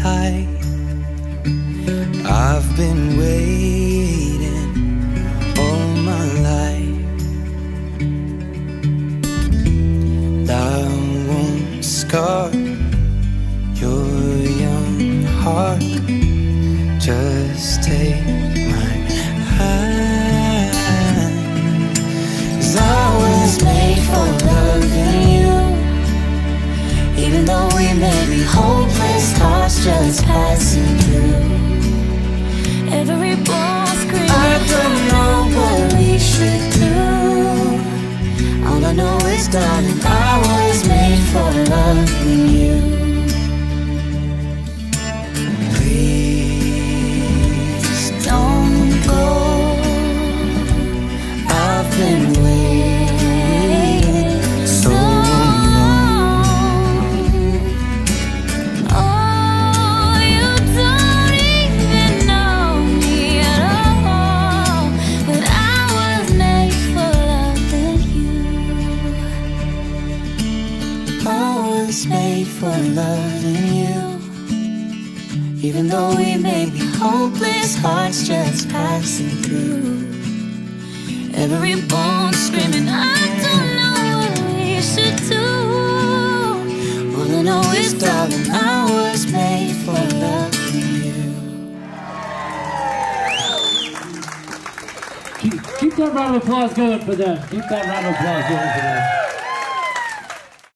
tight. I've been waiting all my life. That won't scar your young heart. Just take my hand. 'Cause I was made for loving you. Even though we may be hopeless, hearts just passing through. Every bone screaming, I don't know what we should do. All I know is, darling, I was made for loving you. Please don't go. I've been waiting so long. Oh, you don't even know me at all, but I was made for loving you. I was made for loving you. Even though we may be hopeless, hearts just passing through. Every bone screaming, I don't know what we should do. All I know is, darling, I was made for loving you. Keep that round of applause going for them. Keep that round of applause going for them.